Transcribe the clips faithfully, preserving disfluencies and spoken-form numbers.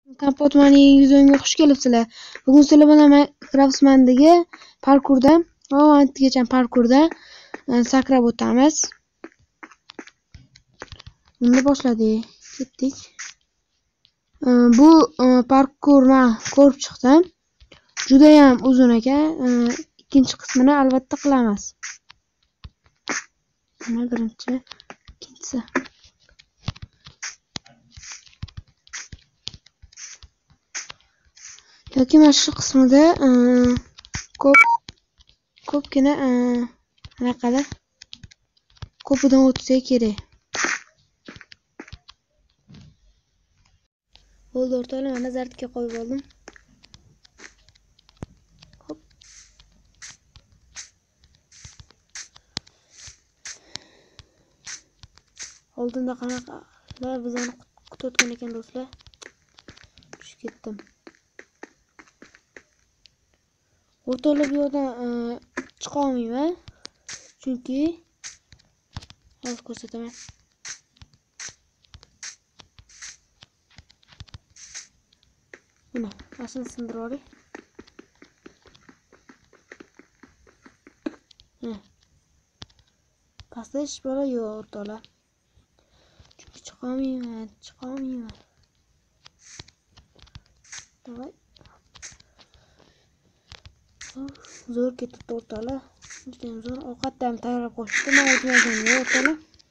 Kompotmani videoga xush kelibsizlar. Bugun sizlar bilan Minecraft'dagi parkurda, antigacha parkurda sakrab o'tamiz. Endi boshladik. Ketdik. Bu parkurni ko'rib chiqdim. Juda ham uzun ekan. Ikkinchi qismini albatta qilamiz. Mana birinchi, ikkinchisi. Yoki mana shu qismida ko'p ko'pgina anaqalar ko'pidan o'tsa kerak. Bo'ldi o'rtoqlar, mana zartga qo'yib oldim. Hop. Oldinda qanaqalar bizani kutayotgan ekan do'stlar. Tushib ketdim. O'rtoqlar, bu yerdan chiqa olmayman. Chunki hozir ko'rsataman. Mana, aslini sindirib oling. Ha. Pastda hech bola yo'q o'rtoqlar. Chunki chiqa olmayman, chiqa olmayman. Davay. Zo'r ketibdi o'rtoqlar. Juda ham zo'r. Ovqatni ham tayyorlab qo'yishdi. Men o'tmagan yo'q o'rtoqlar.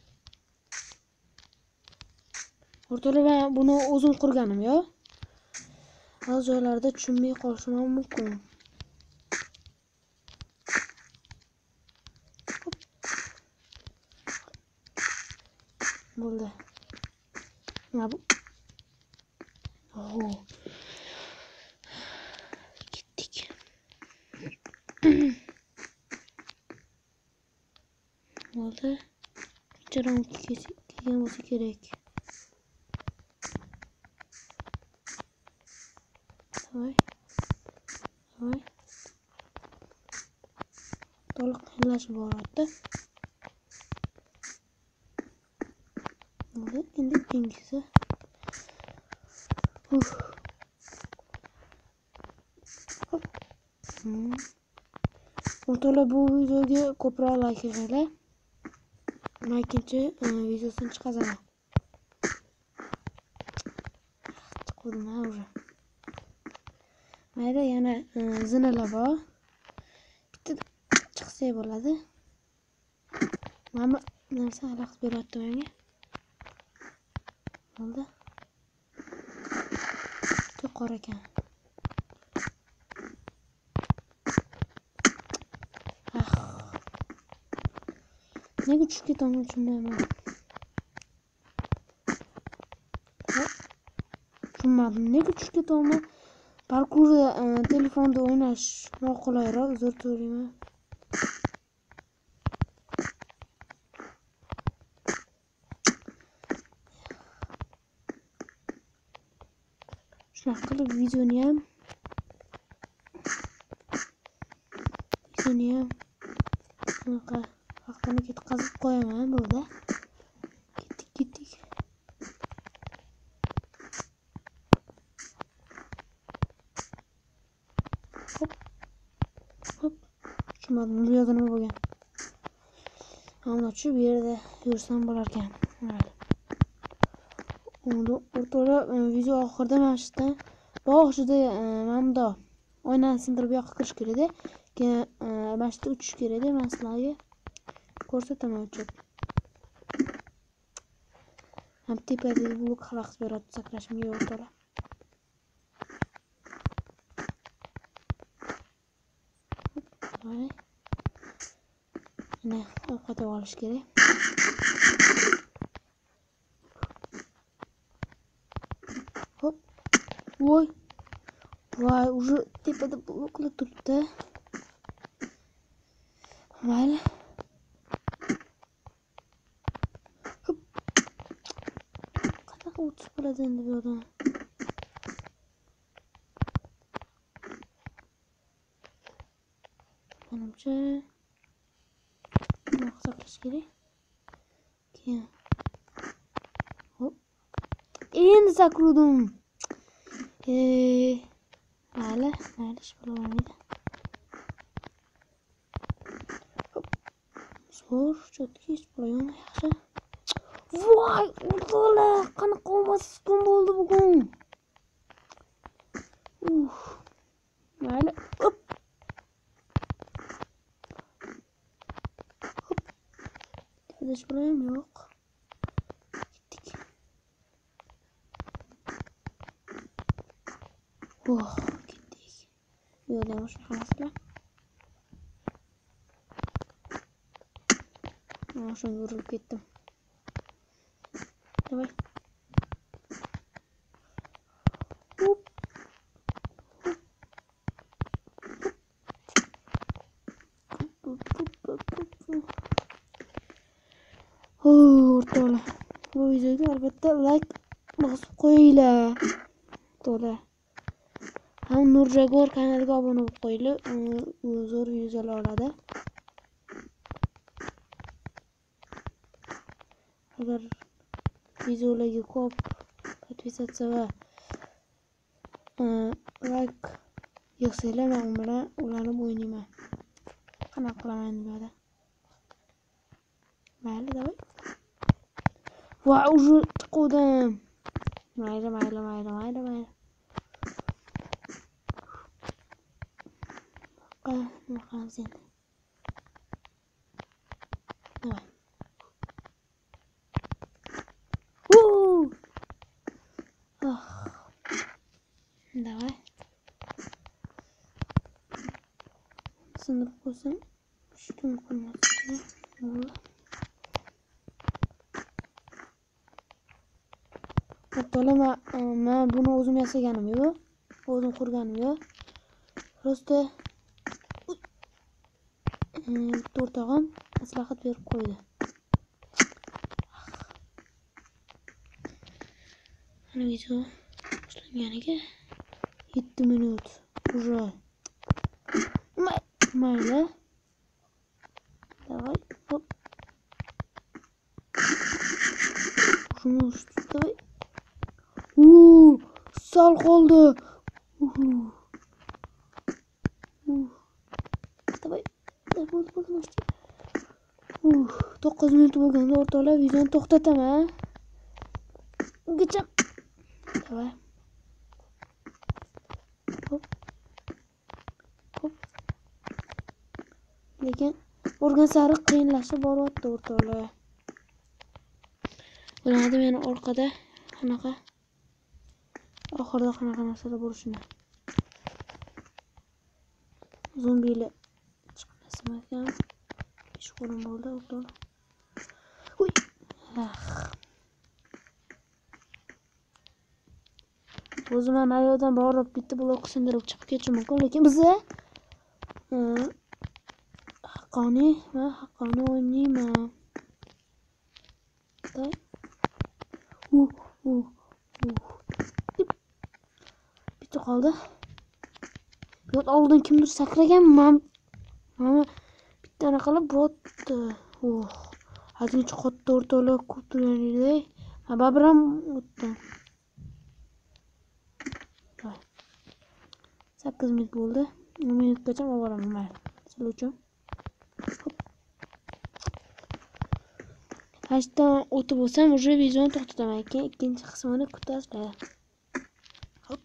O'rtoqlar, men buni o'zim qurganim yo'q. Ba'zi joylarda tushunmay qolishim mumkin. Bo'ldi. Mana bu. Oh. Ketdik. Bo'ldi. Chiroq kelgan bo'lsa kerak. Voy. Voy. To'liq qilashib boryapti. Bo'ldi, endi keyingisi. Uf. Hop. Hmm. O'rtoqlar, bu videoga ko'proq like beringlar. Men ikkinchi videosini chiqazaman. Chiqdim ha уже. Mayda yana zinalar bor. Bitta chiqsa bo'ladi. Mana narsa xalaqit beryapti menga. Bo'ldi. Juda qor ekan. Nega tushib ketaman tushunmayman. Tushunmadim. Nega tushib ketaman? Parkurda telefonda o'ynash noqulayroq, uzr so'rayman. Shunaqa qilib videoni ham videoni ham shunaqa vaqtini ketkazib qo'yaman bo'ldi. Ketdik, ketdik. Hop. Hop. Tushunmadim, bu yerda nima bo'lgan? Mana shu yerda yursam bo'lar ekan. Mayli. Unda o'rtoqlar, video oxirida mana shu yerdan boshida mana bunda oynani sindirib bu yoqqa kirish kerak edi. Keyin mana shu yerda uchish kerak edi. Men sizlarga ko'rsataman uchib. Ham tepada blok xalaqit beradi sakrashimga o'rtoqlar. Mana Mana ovqat olish kerak. Hop. Voy. Voy, уже tepada bloklar turibdi. Mayli. Hop. Qanaqa o'tib bo'ladi endi bu yerdan? Menimcha nima hisoblash kerak? Keyin. Hop. Endi sakruvdim. Eee. Mayli, mayli ish bo'lavermaydi. Zo'r, chotki ish bo'lavermaydi yaxshi. Voy, o'rtoqlar, qanaqa omadsiz kun bo'ldi bugun. Uf. Mayli, hop. Hop. Tepada ish bo'lavermi? Yo'q. Ketdik. Oh, ketdik. Bu yerda ham shunaqa narsalar. Mana shunga urilib ketdim. Давай. Hop. O'rtoqlar, bu videoga albatta like bosib qo'yinglar. O'rtoqlar, ham Nurjagor kanaliga obuna bo'lib qo'yinglar. U zo'r videolar oladi. Agar videolarga ko'p podpisatsiya va like yig'sanglar, men bilan ulanib o'ynayman. Qanaqa qilaman nimada? Mayli, davay. Va уже chiqdim. Mayli, mayli, mayli, mayli, mayli. Qa, nima qilamiz endi? Davay. Woo! Ah. Davay. Sindirib qo'ysam, shikam qolmasdi. Bo'ldi. O'rtoqlar, men buni o'zim yasaganim yo'q. O'zim qurganim yo'q. Prosta o'rtog'im maslahat berib qo'ydi. Mana video boshlanganiga yetti minut. Уже. Mayli. Давай. Hop. Shuni davay. Uuu, sal qoldi. Uhu. Uh. Davay. Bo'ldi, bo'ldi, bo'ldi. Uh, to'qqiz minut bo'lganda o'rtoqlar videoni to'xtataman. Ungacha. Davay. Hop. Hop. Lekin o'rgan sari qiyinlashib boryapti o'rtoqlar. Biladi meni orqada qanaqa oxirida qanaqa narsalar bo'lishini. Zombilar chiqmasin ekan. Ish qo'lim bo'ldi o'rtoqlar. Uy. O'zim ham ayodan borib bitta blok sindirib chiqib ketishim mumkin, lekin biza haqqoniy va haqqoniy o'ynayman. Uh, uh, uh. Bitta qoldi. Bot oldin kimdir sakragan, men mana bittani qilib botdi. Oh, hajinchi qotdi o'rtoqlar, ko'p turganingizday. Ha, babram o'tdi. sakkiz minut bo'ldi. o'n minutgacha oboraman men. Sizlar uchun. Hashdan o'tib bo'lsam, уже videoni to'xtataman. Keyin ikkinchi qismini kutasizlar. Hop.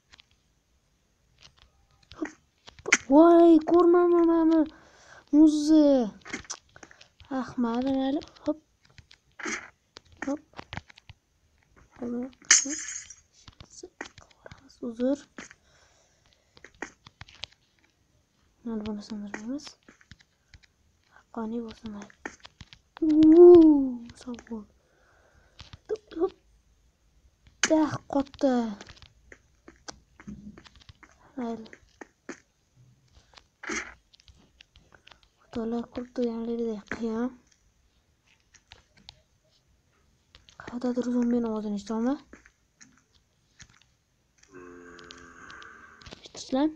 Hop. Voy, ko'rmayman mana. Muzi. Ah, mayli, mayli. Hop. Hop. Uzr. Mana buni sindiramiz. Haqqoniy bo'lsin. Uuu, savol. Hop. Dah, qotdi. Mayli. O'rtoqlar, ko'rib turganlaringdek qiyin. Qayerdadir zombini ovozini eshitaman. Eshitishlar?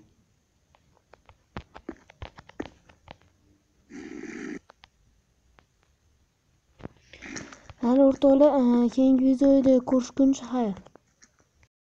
Hali o'rtoqlar, keyingi videoda ko'rishguncha xayr.